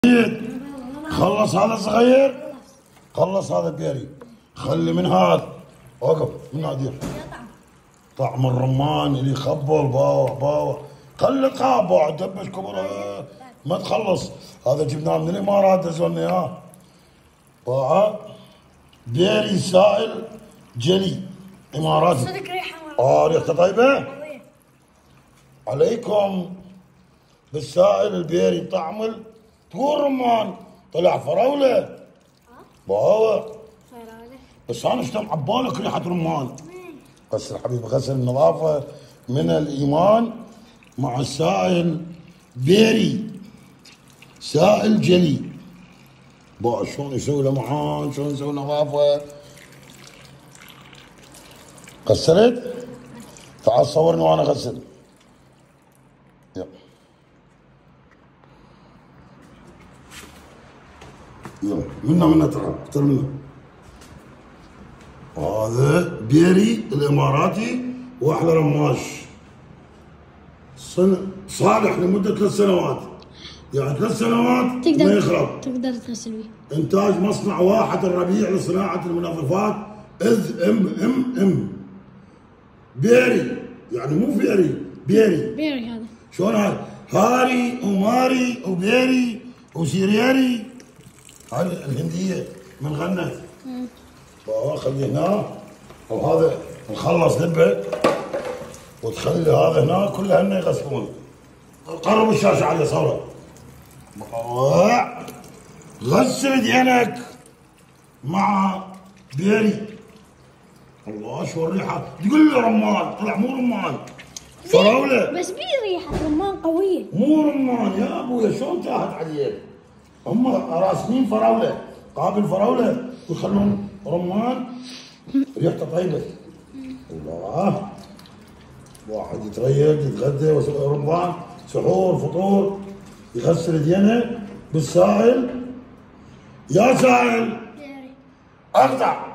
خلص هذا صغير، خلص هذا بيري، خلي من هذا، وقف من هذا طعم الرمان اللي يخبل باوع باوع، خلي قابع دبش كبره ما تخلص. هذا جبناه من الامارات دزولنا اياه باوع بيري سائل جلي اماراتي. صدق ريحه ريحته طيبه عليكم. بالسائل البيري طعم تقول رمان طلع فراوله باوع. بس انا اشتم عبالك ريحه رمان. غسل حبيبي، غسل النظافه من الايمان مع السائل بيري سائل جلي. بقى شلون يسوي لمعان، شلون يسوي نظافه. غسلت؟ تعال صورني وانا اغسل. يلا يلا منا تعال اكثر منا. هذا بيري الاماراتي واحلى رماش صالح لمده 3 سنوات، يعني 3 سنوات ما يخرب. تقدر تغسل بيه. انتاج مصنع واحد الربيع لصناعه المنظفات اذ ام بيري، يعني مو فيري، بيري هذا شلون هذا؟ هاري وماري وبيري وسيريري، هاي الهنديه من غنت. خليه هنا، وهذا نخلص دبه وتخلي هذا هنا كله هن يغسلون. قرب الشاشه عليه صوره. غسل يدينك مع بيري. الله شو الريحه، تقول لي رمان طلع مو رمان، فراوله. بس بيه ريحه رمان قويه. مو رمان يا ابويا، شلون تاهت عليك؟ هم راسمين فراوله، قابل فراوله ويخلون رمان ريحته طيبه. الله، واحد يتريق يتغدى رمضان سحور فطور يغسل يدينه بالسائل. يا سائل اقطع